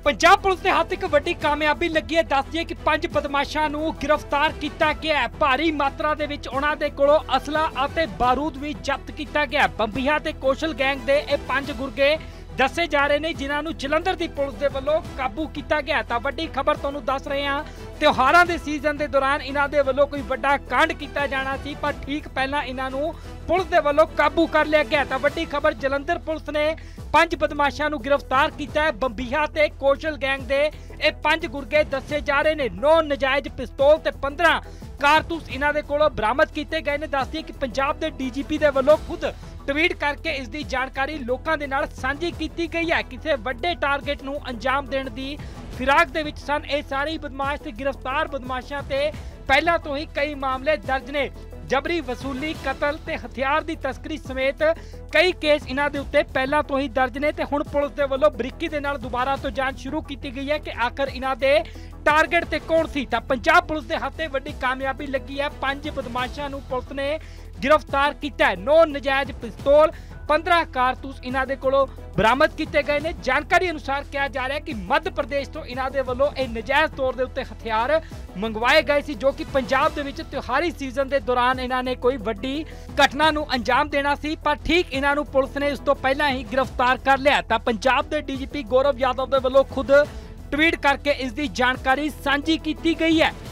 Punjab police के हाथ एक वड्डी कामयाबी लगी है। दस दिए कि 5 बदमाशां नूं गिरफ्तार किया गया है। भारी मात्रा दे विच उन्हां दे कोलों असला अते बारूद भी जब्त किया गया। बंबिया ते कौशल गैंग दे 5 गुरगे दसे जा रहे हैं जिन्हां नूं जलंधर दी पुलिस दे वल्लों काबू किया गया। तां वड्डी खबर तुहानूं दस रहे हां, त्योहारां दे सीजन दे दौरान इन्हां दे वल्लों कोई वड्डा कांड किया जाना सी, पर ठीक पहलां इन्हां नूं पुलिस दे वल्लों काबू कर लिया गया। तां वड्डी खबर जलंधर पुलिस ने 5 बदमाशां नूं गिरफ्तार किया है। बंबिया ते कौशल गैंग दे 5 गुरगे दसे जा रहे हैं। 9 नजायज पिस्तौल ते 15 कारतूस इन्हां दे कोलों बरामद किए गए ने। दस दिए कि पंजाब दे डीजीपी दे वल्लों खुद ट्वीट करके इसकी जानकारी लोगों के नाल सांझी की गई है। किसी वड्डे टारगेट नूं अंजाम देने की फिराक दे विच सन ये सारे बदमाश ते गिरफ्तार बदमाशां ते पहला तो ही कई मामले दर्ज ने। जबरी वसूली, कतल ते हथियार की तस्करी समेत कई केस इन्हां दे उत्ते पहला तो ही दर्ज ने। ते हुण पुलिस दे वल्लों बरीकी दे नाल दोबारा तो जांच शुरू की गई है कि आखिर इन्हां दे टारगेट ते कौन सी। तां पंजाब पुलिस दे हत्थे वड्डी कामयाबी लगी है। 5 बदमाशां नूं पुलिस ने गिरफ्तार किया है। 9 नजायज पिस्तौल, 15 कारतूस इन्हां दे कोलों बरामद किए गए ने। जानकारी अनुसार कहा जा रहा है कि मध्य प्रदेश तो इन्हां दे वल्लों ये नजायज तौर दे उत्ते हथियार मंगवाए गए सी, जो कि पंजाब दे विच त्योहारी सीजन के दौरान इन्हां ने कोई वड्डी घटना नूं अंजाम देना सी, पर ठीक इन्हां नूं पुलिस ने इस तो पहला ही गिरफ्तार कर लिया। तां पंजाब के डीजीपी गौरव यादव दे वल्लों खुद ट्वीट करके इसकी जानकारी सांझी की गई है।